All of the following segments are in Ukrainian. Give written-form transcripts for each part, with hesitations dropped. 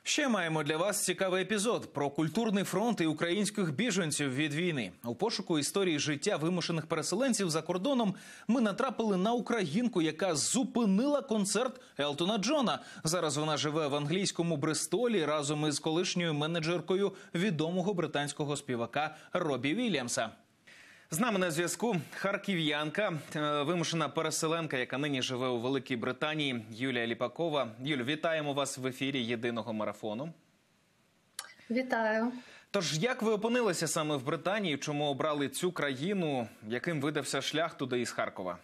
Ще маємо для вас цікавий епізод про культурний фронт і українських біженців від війни. У пошуку історії життя вимушених переселенців за кордоном ми натрапили на українку, яка зупинила концерт Елтона Джона. Зараз вона живе в англійському Бристолі разом із колишньою менеджеркою відомого британського співака Робі Вільямса. З нами на зв'язку харків'янка, вимушена переселенка, яка нині живе у Великій Британії, Юлія Ліпакова. Юль, вітаємо вас в ефірі єдиного марафону. Вітаю. Тож, як ви опинилися саме в Британії, чому обрали цю країну, яким видався шлях туди із Харкова?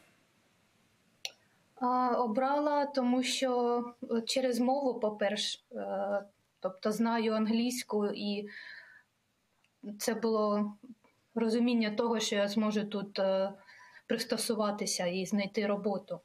Обрала, тому що через мову, по-перше, тобто знаю англійську, і це було розуміння того, що я зможу тут пристосуватися і знайти роботу.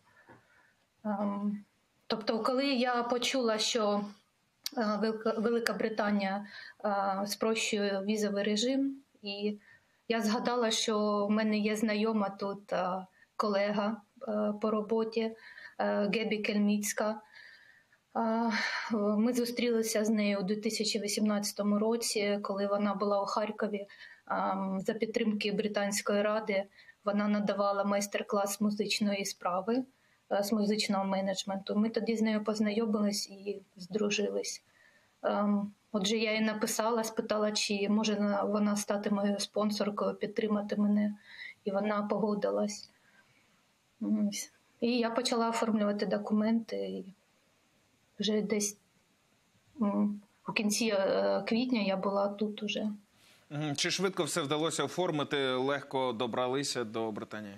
Тобто, коли я почула, що Велика Британія спрощує візовий режим, і я згадала, що в мене є знайома тут колега по роботі Гебі Кельміцька. Ми зустрілися з нею у 2018 році, коли вона була у Харкові. За підтримки Британської ради вона надавала майстер-клас музичної справи, з музичного менеджменту. Ми тоді з нею познайомились і здружились. Отже, я їй написала, спитала, чи може вона стати моєю спонсоркою, підтримати мене, і вона погодилась. І я почала оформлювати документи, і вже десь у кінці квітня я була тут уже. Чи швидко все вдалося оформити, легко добралися до Британії?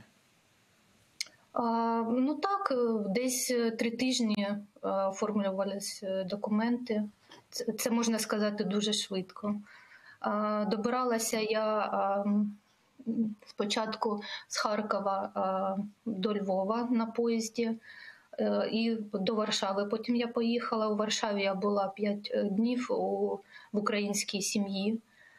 Ну так, десь 3 тижні оформлювалися документи. Це можна сказати дуже швидко. Добиралася я спочатку з Харкова до Львова на поїзді і до Варшави. Потім я поїхала. У Варшаві я була 5 днів в українській сім'ї,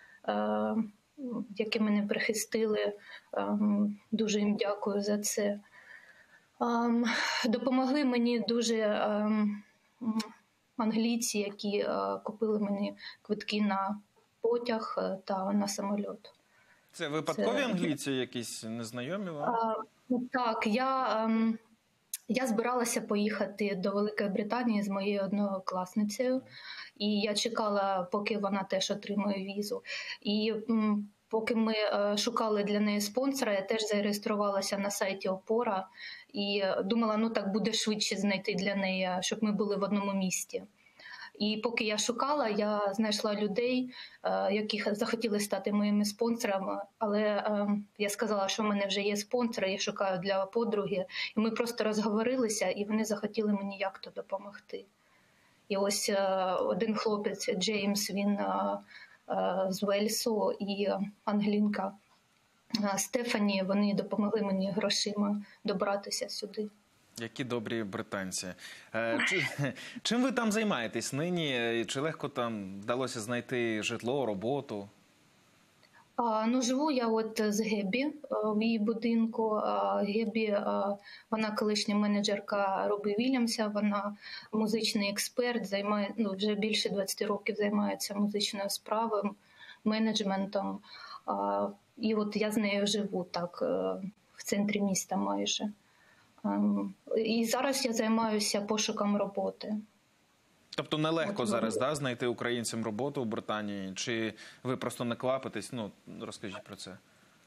які мене прихистили. Дуже їм дякую за це. Допомогли мені дуже англійці, які купили мені квитки на потяг та на самоліт. Це випадкові англійці якісь незнайомі вам? Так, я збиралася поїхати до Великої Британії з моєю однокласницею, і я чекала, поки вона теж отримує візу. І поки ми шукали для неї спонсора, я теж зареєструвалася на сайті Опора і думала, ну так буде швидше знайти для неї, щоб ми були в одному місті. І поки я шукала, я знайшла людей, які захотіли стати моїми спонсорами, але я сказала, що в мене вже є спонсори, я шукаю для подруги. І ми просто розговорилися, і вони захотіли мені як-то допомогти. І ось один хлопець, Джеймс, він з Вельсу, і англінка Стефані, вони допомогли мені грошима добратися сюди. Які добрі британці. Чим ви там займаєтесь нині? Чи легко там вдалося знайти житло, роботу? Ну, живу я от з Гебі в її будинку. Гебі, вона колишня менеджерка Робі Вільямса, вона музичний експерт, вже більше 20 років займається музичною справою, менеджментом. І от я з нею живу так в центрі міста майже. І зараз я займаюся пошуком роботи. Тобто нелегко зараз, да, знайти українцям роботу в Британії? Чи ви просто не квапитесь? Ну, розкажіть про це.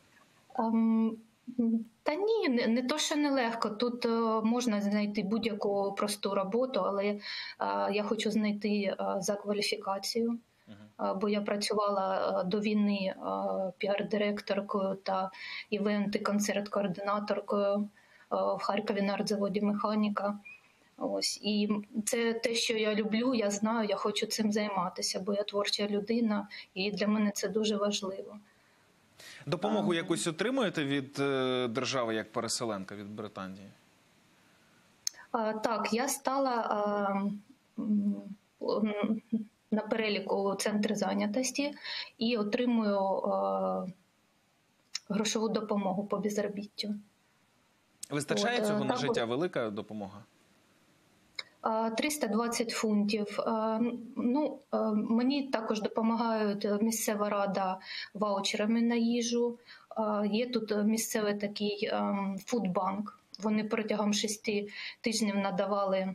Та ні, не то, що нелегко. Тут можна знайти будь-яку просту роботу, але я хочу знайти за кваліфікацію. Бо я працювала до війни піар-директоркою та івент- і концерт-координаторкою в Харкові на артзаводі «Механіка». Ось. І це те, що я люблю, я знаю, я хочу цим займатися, бо я творча людина, і для мене це дуже важливо. Допомогу якусь отримуєте від держави як переселенка, від Британії? Так, я стала на переліку центру зайнятості і отримую грошову допомогу по безробіттю. Вистачає цього на життя? Велика допомога? 320 фунтів. Мені також допомагають місцева рада ваучерами на їжу. Є тут місцевий такий фудбанк. Вони протягом 6 тижнів надавали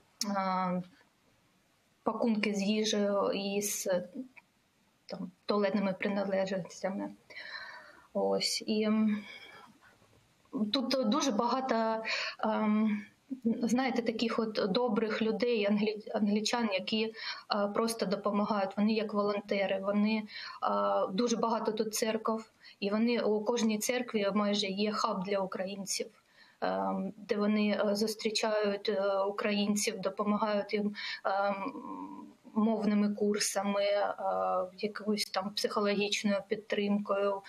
пакунки з їжею і з туалетними приналежностями. Ось. І тут дуже багато, знаєте, таких от добрих людей, англічан, які просто допомагають. Вони як волонтери, вони дуже багато тут церков, і вони у кожній церкві майже є хаб для українців, де вони зустрічають українців, допомагають їм мовними курсами, якоюсь там психологічною підтримкою,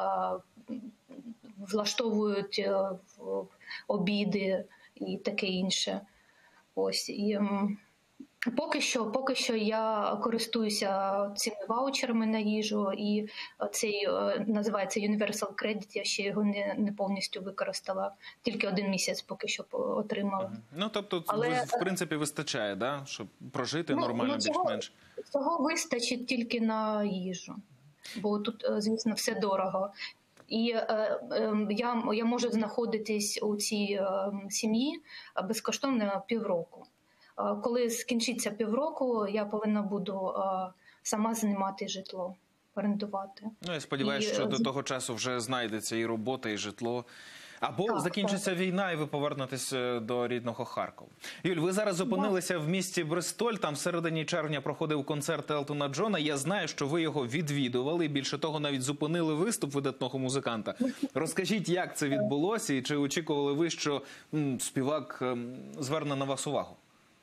влаштовують обіди і таке інше. Ось. І поки що я користуюся цими ваучерами на їжу, і цей називається Universal Credit, я ще його не повністю використала. Тільки 1 місяць поки що отримала. Тобто, в принципі, вистачає, да? Щоб прожити нормально, більш-менш? Цього вистачить тільки на їжу, бо тут, звісно, все дорого. І я можу знаходитись у цій сім'ї безкоштовно півроку. Коли скінчиться півроку, я повинна буду сама знімати житло, орендувати. Я сподіваюся, що до того часу вже знайдеться і робота, і житло. Або закінчиться війна, і ви повернетесь до рідного Харкова. Юль, ви зараз опинилися в місті Бристоль, там в середині червня проходив концерт Елтона Джона. Я знаю, що ви його відвідували, і більше того, навіть зупинили виступ видатного музиканта. Розкажіть, як це відбулося, і чи очікували ви, що співак зверне на вас увагу?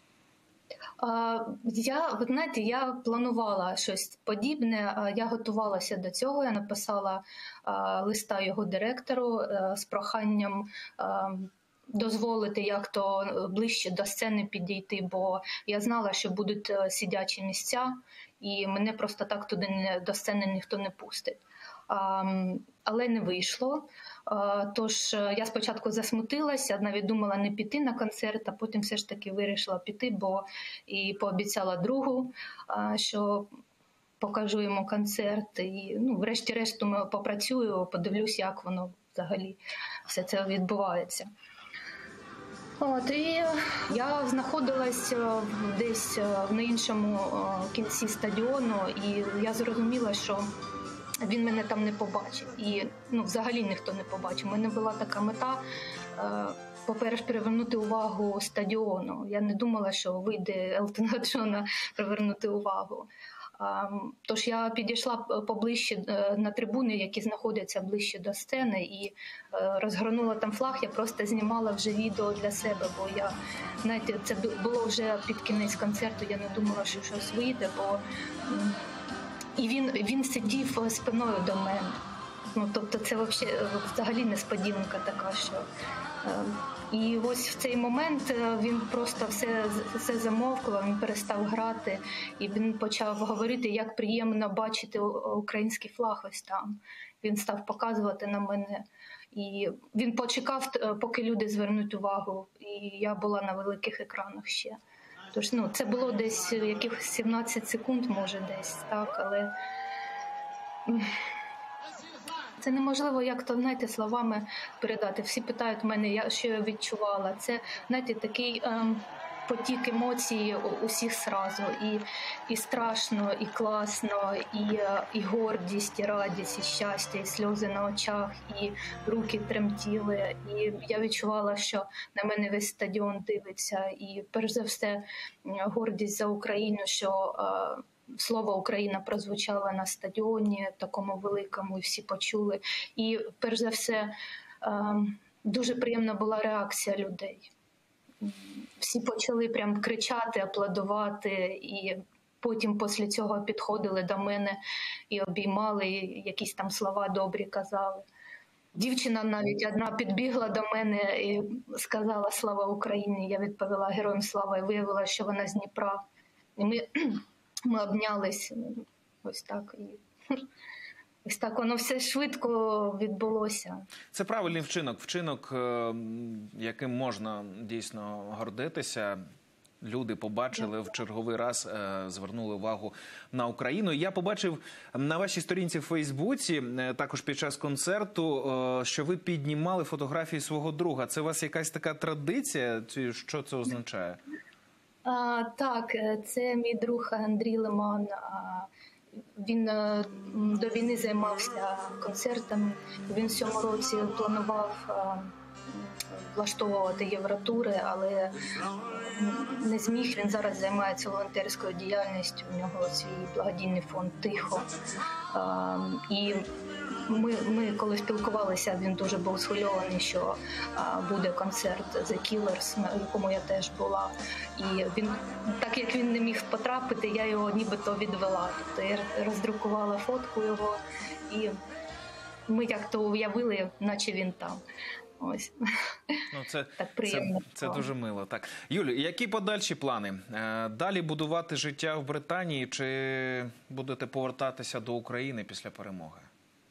Я планувала щось подібне, я готувалася до цього, я написала листа його директору з проханням дозволити як-то ближче до сцени підійти, бо я знала, що будуть сидячі місця, і мене просто так туди до сцени ніхто не пустить. Але не вийшло. Тож я спочатку засмутилася, навіть думала не піти на концерт, а потім все ж таки вирішила піти, бо і пообіцяла другу, що покажу йому концерт. І врешті-решт попрацюю, подивлюсь, як воно взагалі все це відбувається. І я знаходилась десь на іншому кінці стадіону, і я зрозуміла, що він мене там не побачив. І взагалі ніхто не побачив. У мене була така мета, по-перше, привернути увагу стадіону. Я не думала, що вийде Елтона Джона привернути увагу. Тож я підійшла поближче на трибуни, які знаходяться ближче до сцени, і розгорнула там флаг. Я просто знімала вже відео для себе, бо це було вже під кінець концерту, я не думала, що щось вийде, бо і він сидів спиною до мене. Тобто це взагалі несподіванка така, що... І ось в цей момент він просто все замовкло, він перестав грати, і він почав говорити, як приємно бачити український флаг ось там. Він став показувати на мене. І він почекав, поки люди звернуть увагу, і я була на великих екранах ще. Тож, це було десь якихось 17 секунд, може десь, так, але це неможливо як-то, знаєте, словами передати. Всі питають мене, що я відчувала. Це, знаєте, такий потік емоцій усіх зразу. І страшно, і класно, і гордість, і радість, і щастя, і сльози на очах, і руки тремтіли. І я відчувала, що на мене весь стадіон дивиться. І перш за все гордість за Україну, що слово «Україна» прозвучало на стадіоні такому великому, і всі почули. І перш за все дуже приємна була реакція людей. Всі почали прям кричати, аплодувати, і потім після цього підходили до мене і обіймали, і якісь там слова добрі казали. Дівчина навіть одна підбігла до мене і сказала «Слава Україні!». Я відповіла «Героям слава!» і виявила, що вона з Дніпра. І ми обнялись ось так. Ось так воно все швидко відбулося. Це правильний вчинок, яким можна дійсно гордитися. люди побачили в черговий раз, звернули увагу на Україну. Я побачив на вашій сторінці в Фейсбуці, також під час концерту, що ви піднімали фотографії свого друга. Це у вас якась така традиція? Що це означає? Так, це мій друг Андрій Лиман. Він до війни займався концертами. Він в цьому році планував влаштовувати євротури, але не зміг. Він зараз займається волонтерською діяльністю. У нього свій благодійний фонд «Тихо». І ми коли спілкувалися, він дуже був схвильований, що буде концерт The Killers, на якому я теж була. І він, так як він не міг потрапити, я його нібито відвела. Тобто я роздрукувала фотку його, і ми як-то уявили, наче він там. Ось. Ну, це, так приємно. це дуже мило. Так. Юлю, які подальші плани? Далі будувати життя в Британії чи будете повертатися до України після перемоги?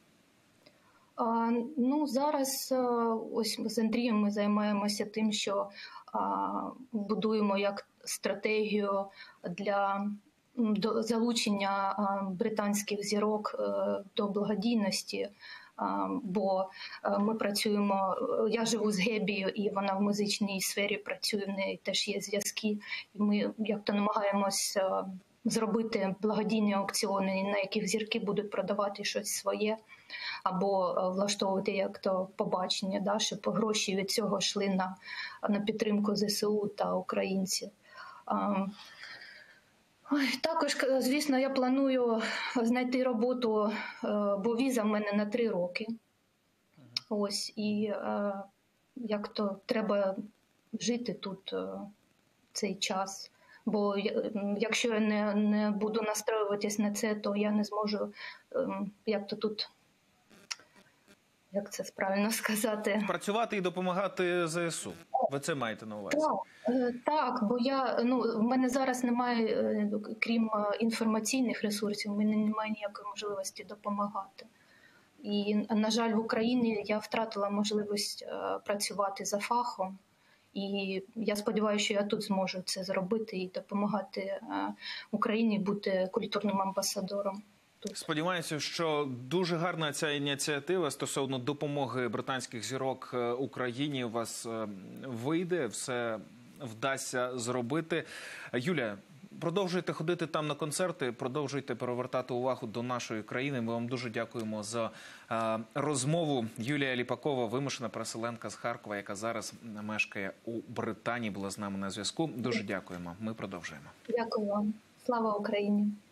Ну, зараз ось з Андрієм ми займаємося тим, що будуємо як стратегію для залучення британських зірок до благодійності. Бо ми працюємо, я живу з Гебією, і вона в музичній сфері працює, в неї теж є зв'язки. І ми як-то намагаємось зробити благодійні аукціони, на яких зірки будуть продавати щось своє, або влаштовувати як-то побачення, да, щоб гроші від цього йшли на підтримку ЗСУ та українців. Також, звісно, я планую знайти роботу, бо віза в мене на 3 роки. Ось, і як-то треба жити тут цей час. Бо якщо я не буду настроюватись на це, то я не зможу як-то тут, як це правильно сказати? Працювати і допомагати ЗСУ. Ви це маєте на увазі? Так, бо в мене зараз немає, крім інформаційних ресурсів, в мене немає ніякої можливості допомагати. І, на жаль, в Україні я втратила можливість працювати за фахом. І я сподіваюся, що я тут зможу це зробити і допомагати Україні бути культурним амбасадором. Сподіваюся, що дуже гарна ця ініціатива стосовно допомоги британських зірок Україні у вас вийде, все вдасться зробити. Юля, продовжуйте ходити там на концерти, продовжуйте перевертати увагу до нашої країни. Ми вам дуже дякуємо за розмову. Юлія Ліпакова, вимушена переселенка з Харкова, яка зараз мешкає у Британії, була з нами на зв'язку. Дуже дякуємо. Ми продовжуємо. Дякую вам. Слава Україні!